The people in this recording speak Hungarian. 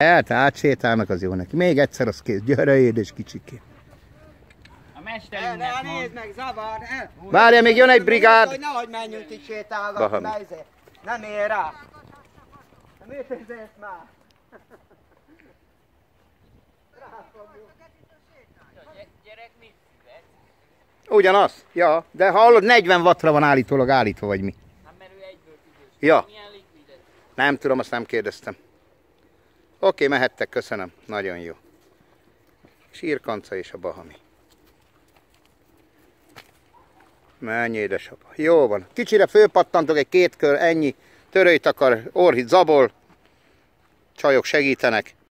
Átsétálnak, az jó neki. Még egyszer az kész. Gyere, édes kicsikém. A mesterünknek nézd meg, zavar! Várja, még jön egy brigád. Nehogy menjünk itt sétálgatni, nem ér rá. Mit érzesz már? Gyerek mit szület? Ugyanaz? Ja, de hallod, 40 wattra van állítva, vagy mi? Hát mert ő egyből tüdős. Ja. Milyen likvidet? Nem tudom, azt nem kérdeztem. Oké, mehettek, köszönöm. Nagyon jó. Sírkanca és a Bahami. Menj, édesapa. Jó van. Kicsire fölpattantok egy 2 kör, ennyi. Törőjtakar, orhit, zabol. Csajok segítenek.